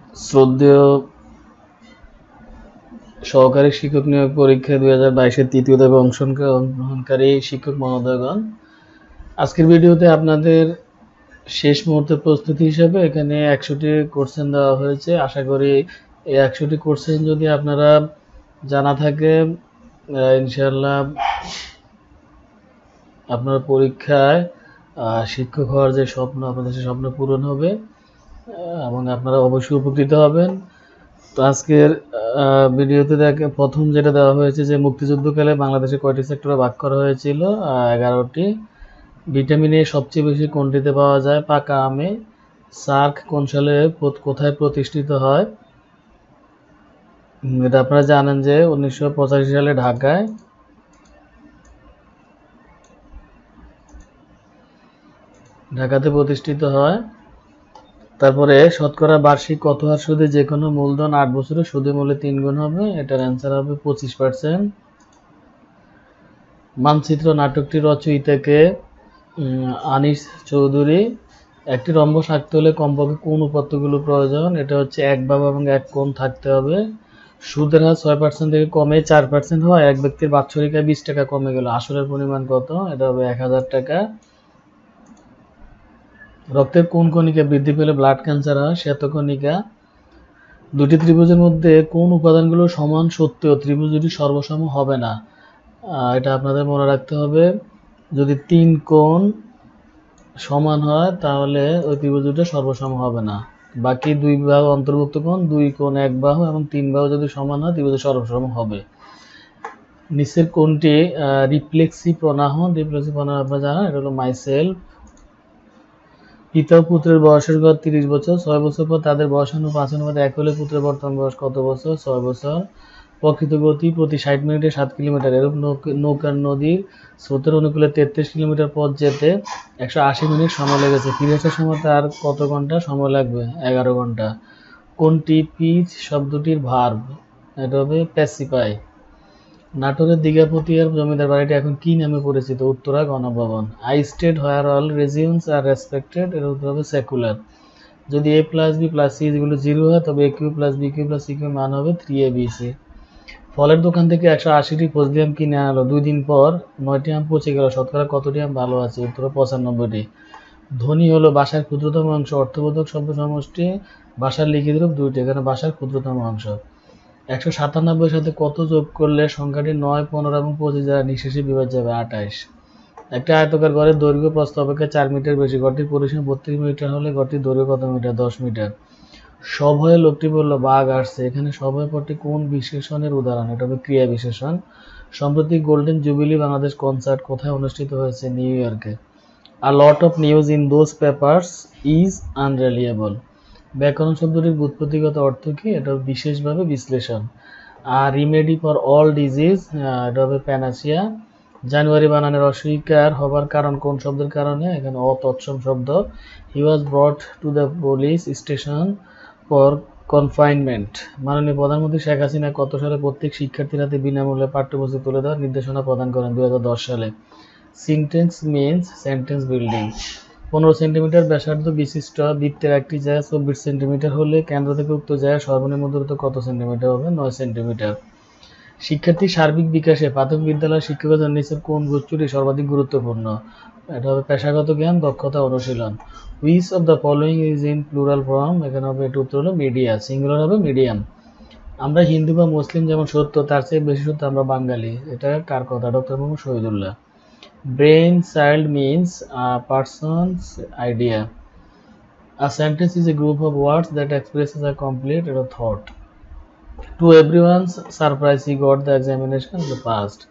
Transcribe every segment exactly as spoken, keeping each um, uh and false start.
শ্রদ্ধেয় সহকারী শিক্ষক নিয়োগ পরীক্ষা দুই হাজার বাইশের তৃতীয় ধাপে অংশগ্রহণকারী শিক্ষক মহোদয়গণ, আজকের ভিডিওতে আপনাদের শেষ মুহূর্তে প্রস্তুতি হিসেবে এখানে একশোটি কোশ্চেন দেওয়া হয়েছে। আশা করি এই একশোটি কোশ্চেন যদি আপনারা জানা থাকে, ইনশাআল্লাহ আপনার পরীক্ষায় শিক্ষক হওয়ার যে স্বপ্ন, আপনাদের সেই স্বপ্ন পূরণ হবে এবং আপনারা অবশ্যই উপকৃত হবেন। তো আজকের ভিডিওতে দেখে প্রথম যেটা দেওয়া হয়েছে যে মুক্তিযুদ্ধকালে বাংলাদেশে কয়টি সেক্টরে ভাগ করা হয়েছিল? এগারোটি। ভিটামিন এ সবচেয়ে বেশি কোনটিতে পাওয়া যায়? পাকা আমে। সার্ক কোন সালে কোথায় প্রতিষ্ঠিত হয়? এটা আপনারা জানেন যে উনিশশো পঁচাশি সালে ঢাকায়। ঢাকাতে প্রতিষ্ঠিত হয়। তারপরে শতকরা বার্ষিক কত হার সুদে যে কোনো মূলধন আট বছরে সুদে মূল্যে তিন গুণ হবে? এটার অ্যান্সার হবে পঁচিশ পার্সেন্ট। মানচিত্র নাটকটি রচয়িতাকে আনিস চৌধুরী। একটি রম্বস আঁকতে হলে কমপক্ষে কোন উপাত্তগুলো প্রয়োজন? এটা হচ্ছে এক বাহু এবং এক কোণ থাকতে হবে। সুদের হার ছয় পার্সেন্ট থেকে কমে চার পার্সেন্ট হয়, এক ব্যক্তির বাৎসরিক আয় বিশ টাকা কমে গেল, আসলের পরিমাণ কত? এটা হবে এক হাজার টাকা। রক্তের কোন কণিকা বৃদ্ধি পেলে ব্লাড ক্যান্সার হয়? শ্বেতকণিকা। দুটি ত্রিভুজের মধ্যে কোন উপাদানগুলো সমান সত্ত্বেও ত্রিভুজ দুটি সর্বসম হবে না? এটা আপনাদের মনে রাখতে হবে, যদি তিন কোণ সমান হয় তাহলে ওই ত্রিভুজ দুটো সর্বসম হবে না। বাকি দুই বাহু অন্তর্ভুক্ত কোণ, দুই কোণ এক বাহু এবং তিন বাহু যদি সমান হয় ত্রিভুজ সর্বসম হবে। নিচের কোনটি রিফ্লেক্সি প্রনাহন? রিফ্লেক্সি প্রনাহন আপনারা জানেন, এটা হলো মাইসেলফ। পিতা ও পুত্রের বয়সের গড় তিরিশ বছর, ছয় বছর পর তাদের বয়স অনুপাত অনুপাত এক হলে পুত্রের বর্তমান বয়স কত বছর? ছয় বছর। প্রকৃত গতি প্রতি ষাট মিনিটে সাত কিলোমিটার। এরূপ নৌকার নদীর স্রোতের অনুকূলে তেত্রিশ কিলোমিটার পথ যেতে একশো আশি মিনিট সময় লেগেছে, ফিরে আসার সময় তার কত ঘন্টা সময় লাগবে? এগারো ঘন্টা। কোনটি পিচ শব্দটির ভার্ব? এটা হবে প্যাসিফাই। নাটোরের দিঘাপতিয়ার জমিদার বাড়িটি এখন কি নামে পরিচিত? Uttara Ganabhaban. I state where all regions are respected, এর উত্তর হবে সেকুলার। যদি A plus B plus C যেগুলো জিরো হয় তবে A cube plus B cube plus C cube মান হবে থ্রি এ বি সি। ফলের দোকান থেকে একশো আশিটি ফজলি আম কিনে আনলো, দুই দিন পর নয়টি আম পচে গেল, শতকরা কতটি আম ভালো আছে? উত্তর পঁচানব্বইটি। ধ্বনি হলো ভাষার ক্ষুদ্রতম অংশ। অর্থবোধক শব্দ সমষ্টি ভাষার লিখিত রূপ দুইটি, এখানে ভাষার ক্ষুদ্রতম অংশ। একশো সাতানব্বই সাথে কত যোগ করলে সংখ্যাটি নয়, পনেরো এবং পঁচিশ দ্বারা নিঃশেষে বিভাজ্য হবে? আঠাইশ। একটা আয়তকার ঘরের দৈর্ঘ্য প্রস্থ অপেক্ষা চার মিটার বেশি, ঘরটির পরিসীমা বত্রিশ মিটার হলে ঘরটির দৈর্ঘ্য কত মিটার? দশ মিটার। সভয়ে লোকটি বলল বাঘ আসছে, এখানে সভয় পদটি কোন বিশেষণের উদাহরণ? এটা হবে ক্রিয়া বিশেষণ। সম্প্রতি গোল্ডেন জুবিলি বাংলাদেশ কনসার্ট কোথায় অনুষ্ঠিত হয়েছে? নিউ ইয়র্কে। A lot of news in those papers is unreliable. ব্যাকরণ শব্দটির ব্যুৎপত্তিগত অর্থ কি? এটা বিশেষভাবে বিশ্লেষণ। আর রিমেডি ফর অল ডিজিজ, এটা হবে প্যানাসিয়া। জানুয়ারি বানানের অস্বীকার হবার কারণ কোন শব্দের কারণে? এখানে অতৎসম শব্দ। He was brought to the police station for confinement. মাননীয় প্রধানমন্ত্রী শেখ হাসিনা কত সালে প্রত্যেক শিক্ষার্থীর হাতে বিনামূল্যে পাঠ্যপুস্তক তুলে দেওয়ার নির্দেশনা প্রদান করেন? দুই হাজার দশ সালে। Syntax means sentence building. পনেরো সেন্টিমিটার ব্যাসার্ধ বিশিষ্ট বৃত্তের একটি জায়গা চব্বিশ সেন্টিমিটার হলে কেন্দ্র থেকে উক্ত জায়গায় সর্বনিম্ন দূরত্ব কত সেন্টিমিটার হবে? নয় সেন্টিমিটার। শিক্ষার্থীর সার্বিক বিকাশে প্রাথমিক বিদ্যালয়ের শিক্ষকদের নিচের কোন গোষ্ঠীটি সর্বাধিক গুরুত্বপূর্ণ? এটা হবে পেশাগত জ্ঞান, দক্ষতা, অনুশীলন। Which of the following is in plural form? এখানে হবে এটা উত্তর হলো মিডিয়া, সিঙ্গুলার হবে মিডিয়াম। আমরা হিন্দু বা মুসলিম যেমন সত্য, তার চেয়ে বেশি সত্য আমরা বাঙালি, এটা কার কথা? Doctor Muhammad Shahidullah. Brain child means a person's idea. A sentence is a group of words that expresses a complete এটা thought. To everyone's surprise, he got the examination in the past.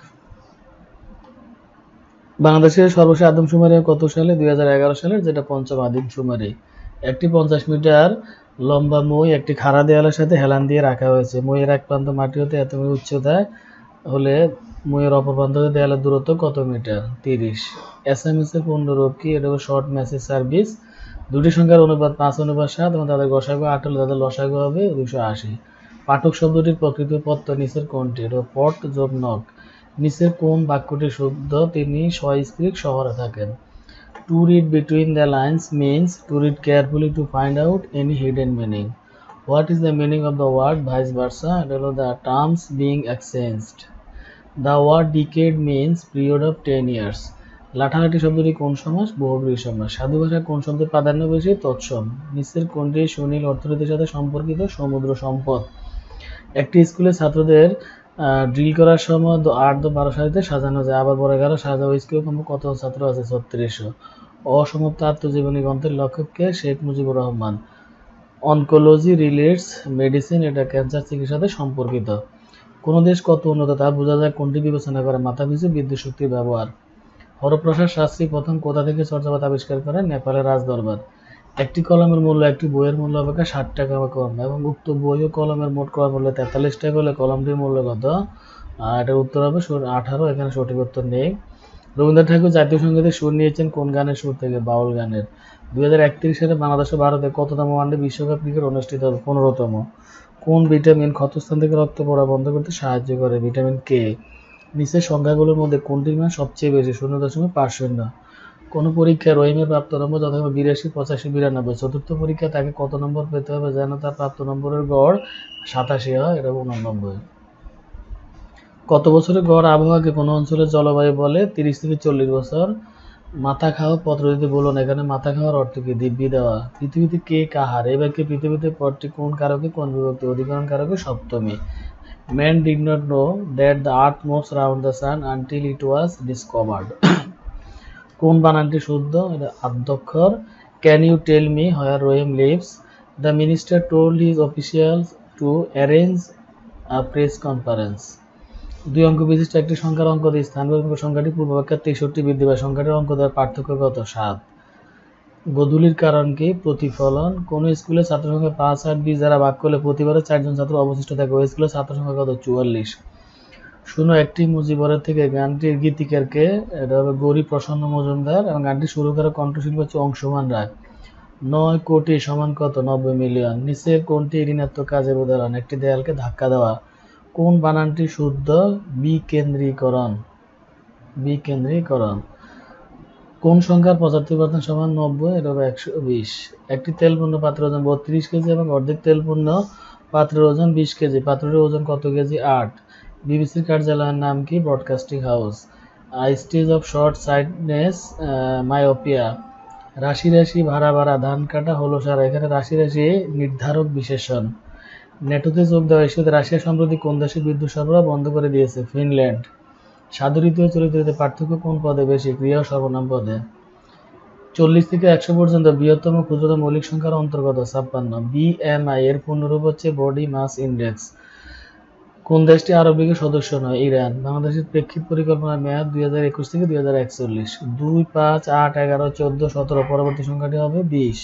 বাংলাদেশের সর্বশেষ আদমশুমারি কত সালে? দুই হাজার এগারো সালের, যেটা পঞ্চম আদমশুমারি। একটি পঞ্চাশ মিটার লম্বা মই একটি খাড়া দেয়ালের সাথে হেলান দিয়ে রাখা হয়েছে। মইয়ের এক প্রান্ত মাটি হতে এত মিটার উচ্চতায় হলে মইয়ের অপর প্রান্ত হতে দেয়ালের দূরত্ব কত মিটার? তিরিশ। এস এম এস এর পূর্ণরূপ কি? এটা শর্ট মেসেজ সার্ভিস। দুটি সংখ্যার অনুপাত পাঁচ অনুপাত সাত এবং তাদের গসাগু আট হলে তাদের লসাগু হবে দুশো আশি। পাঠক শব্দটির প্রকৃত পত্র নিচের কোনটি? এটা পট যোগ নক। নিচের কোন বাক্যটি শুদ্ধ? তিনি সস্ত্রীক শহরে থাকেন। To read between the lines means to read carefully to find out any hidden meaning. What is the meaning of the word vice versa? এটা হলো the terms being exchanged. The word decade means period of ten years. লাঠালাঠি শব্দটি কোন সমাস? বহুব্রীহি সমাস। সাধু ভাষায় কোন শব্দের প্রাধান্য বেশি? তৎসম। নিচের কোনটি সুনীল অর্থনীতির সাথে সম্পর্কিত? সমুদ্র সম্পদ। একটি স্কুলে ছাত্রদের ড্রিল করার সময় আট দো বারো সারিতে সাজানো যায়, আবার বড় এগারো সাজা ওই স্কুলে কম কত ছাত্র আছে? ছত্রিশশো। অসমাপ্ত আত্মজীবনী গ্রন্থের লেখক কে? Sheikh Mujibur Rahman. Oncology relates medicine, এটা ক্যান্সার চিকিৎসার সাথে সম্পর্কিত। কোন দেশ কত উন্নত তা বোঝা যায় কোনটি বিবেচনা করে? মাথাপিছু বিদ্যুৎ শক্তির ব্যবহার। হরপ্রসাদ শাস্ত্রী প্রথম কোথা থেকে চর্যাপদ আবিষ্কার করেন? নেপালের রাজদরবার। একটি কলমের মূল্য একটি বইয়ের মূল্য অপেক্ষা ষাট টাকা কম এবং উক্ত বই ও কলমের মোট ক্রয় মূল্য তেতাল্লিশ টাকা হলে কলমটির মূল্য কত? এটার উত্তর হবে আঠারো। এখানে সঠিক উত্তর নেই। রবীন্দ্রনাথ ঠাকুর জাতীয় সঙ্গীতের সুর নিয়েছেন কোন গানের সুর থেকে? বাউল গানের। দুই হাজার একত্রিশ সালে বাংলাদেশ ও ভারতে কততম ওয়ানডে বিশ্বকাপ ক্রিকেট অনুষ্ঠিত হবে? পনেরোতম। কোন ভিটামিন ক্ষতস্থান থেকে রক্ত পড়া বন্ধ করতে সাহায্য করে? Vitamin K. নিচের সংখ্যাগুলোর মধ্যে কোনটির মান সবচেয়ে বেশি? শূন্য দশমিক পাঁচ শূন্য। কোন পরীক্ষায় রহিমের প্রাপ্ত নম্বর যথাক্রমে বিরাশি, পঁচাশি, বিরানব্বই। চতুর্থ পরীক্ষায় তাকে কত নম্বর পেতে হবে যেন তার প্রাপ্ত নম্বরের গড় সাতাশি হয়? এটা উননব্বই। কত বছরের গড় আবহাওয়াকে কোন অঞ্চলের জলবায়ু বলে? তিরিশ থেকে চল্লিশ বছর। মাথা খাওয়া পত্র দিতে বলুন, এখানে মাথা খাওয়ার অর্থ কি? দিব্যি দেওয়া। পৃথিবীতে কে কাহার? এই বাক্যে পৃথিবীতে পদটি কোন কারকে কোন বিভক্তি? অধিকরণ কারকে সপ্তমী। Man did not know that the earth moves around the sun until it was discovered. কোন বানানটি শুদ্ধ? এটা আদ্যক্ষর। Can you tell me where Rahim lives? The minister told his officials to arrange a press conference. দুই অঙ্ক বিশিষ্ট একটি সংখ্যার অঙ্ক দিয়ে স্থান পরিবর্তন সংখ্যাটি পূর্বাপেক্ষা তেষট্টি বৃদ্ধি পায়। সংখ্যাটির অঙ্ক দেওয়ার পার্থক্য কত? সাত। গোধূলির কারণ কি? প্রতিফলন। কোন স্কুলে ছাত্র সংখ্যা পাঁচ, আট, বিশ দ্বারা ভাগ করলে প্রতিবারে চারজন ছাত্র অবশিষ্ট থাকে? ওই স্কুলে ছাত্র সংখ্যা কত? চুয়াল্লিশ। শুনো একটি মুজিবরের থেকে গানটির গীতিকার কে? এটা হবে গৌরী প্রসন্ন মজুমদার এবং গানটি শুরু করা কণ্ঠশিল্পী হচ্ছে অংশুমান রায়। নয় কোটি সমান কত? নব্বই মিলিয়ন। নিচের কোনটি ঋণাত্মক কাজের উদাহরণ? একটি দেয়ালকে ধাক্কা দেওয়া। কোন বানানটি শুদ্ধ? বিকেন্দ্রীকরণ। বিকেন্দ্রীকরণ। কোন সংখ্যার পঁচাত্তর পার্সেন্ট সমান নব্বই? এটা হবে একশো বিশ। একটি তেলপূর্ণ পাত্রের ওজন বত্রিশ কেজি এবং অর্ধেক তেলপূর্ণ পাত্রের ওজন বিশ কেজি। পাত্রটির ওজন কত কেজি? আট। বিবিসির কার্যালয়ের নাম কি? Broadcasting house. Stage of short sightedness, myopia. রাশি রাশি, ভাড়া ভাড়া, ধান কাটা, হলো সারা। এখানে রাশি রাশি নির্ধারক বিশেষণ। নেটোতে যোগ দেওয়া ইস্যুতে রাশিয়া সম্প্রতি কোন দেশে বিদ্যুৎ সরবরাহ বন্ধ করে দিয়েছে? ফিনল্যান্ড। সাধু রীতি ও চলিত রীতির পার্থক্য কোন পদে বেশি? ক্রিয়া ও সর্বনাম পদে। চল্লিশ থেকে একশো পর্যন্ত বৃহত্তম ক্ষুদ্রতম মৌলিক সংখ্যার অন্তর্গত? ছাপ্পান্ন। বিএমআই এর পূর্ণরূপ হচ্ছে বডি মাস ইন্ডেক্স। কোন দেশটি আরব লীগের সদস্য নয়? ইরান। বাংলাদেশের প্রেক্ষিত পরিকল্পনার মেয়াদ দুই হাজার একুশ থেকে দুই হাজার একচল্লিশ। দুই, পাঁচ, আট, এগারো, চোদ্দ, সতেরো। পরবর্তী সংখ্যাটি হবে বিশ।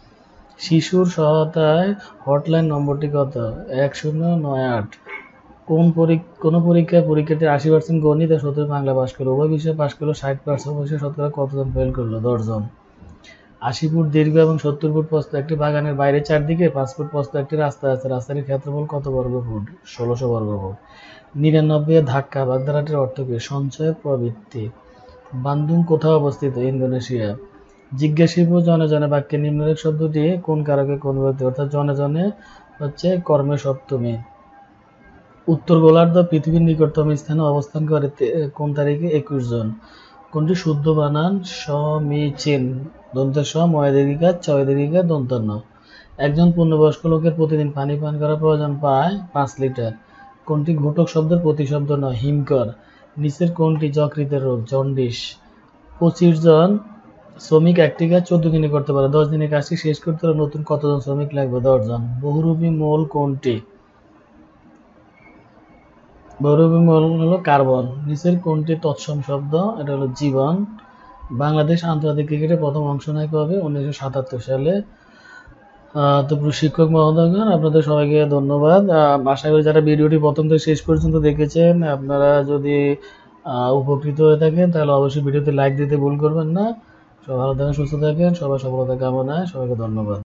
শিশুর সহায়তায় হটলাইন নম্বরটি কত? এক শূন্য নয় আট। কোন কোন পরীক্ষায় পরীক্ষার্থীর আশি পার্সেন্ট গণিত আর সত্তর বাংলা পাশ করলো? উভয় বিষয়ে পাশ করলো ষাট পার্সেন্ট। অবশ্যই শতকরা কতজন ফেল করলো? দশজন। আশি ফুট দীর্ঘ এবং সত্তর ফুট প্রস্থ একটি বাগানের বাইরে চারদিকে পাঁচ ফুট প্রস্থ একটি রাস্তা আছে। রাস্তাটির ক্ষেত্রফল কত বর্গ ফুট? ষোলোশো বর্গ ফুট। নিরানব্বই এর ধাক্কা বাগধারাটির অর্থ কি? সঞ্চয় প্রবৃত্তি। বান্দুং কোথাও অবস্থিত? ইন্দোনেশিয়া। জিজ্ঞাসিব জনে জনে বাক্যে নিম্নরেখ শব্দটি কোন কারকে কোন বিভক্তি? অর্থাৎ জনে জনে হচ্ছে কর্মে সপ্তমী। উত্তর গোলার্ধ পৃথিবীর নিকটতম স্থানে অবস্থান করে কোন তারিখে? একুশ জন। কোনটি শুদ্ধ বানান? সমীচীন। দন্তের স, ময় দীর্ঘিকার, চয় দীর্ঘিকার, দন্তান্ন। একজন পূর্ণবয়স্ক লোকের প্রতিদিন পানি পান করার প্রয়োজন পায় পাঁচ লিটার। কোনটি ঘটক শব্দের প্রতিশব্দ নয়? হিমকর। নিচের কোনটি যকৃতের রোগ? জন্ডিস। পঁচিশ জন শ্রমিক একটি কাজ চোদ্দ দিনে করতে পারে। দশ দিনে কাজটি শেষ করতে হলে নতুন কতজন শ্রমিক লাগবে? দশ জন। বহুরূপী মৌল কোনটি? বহুরূপী মৌল হলো কার্বন। নিচের কোনটি তৎসম শব্দ? এটা হলো জীবন। বাংলাদেশ আন্তর্জাতিক ক্রিকেটে প্রথম অংশ নেয় কবে? উনিশশো সাতাত্তর সালে। তো শিক্ষক মহোদয়গণ, আপনাদের সবাইকে ধন্যবাদ। আশা করি যারা ভিডিওটি প্রথম থেকে শেষ পর্যন্ত দেখেছেন আপনারা যদি উপকৃত হয়ে থাকেন তাহলে অবশ্যই ভিডিওতে লাইক দিতে ভুল করবেন না। সবাই ভালো থাকেন, সুস্থ থাকেন, সবাই সফলতা কামনায়। সবাইকে ধন্যবাদ।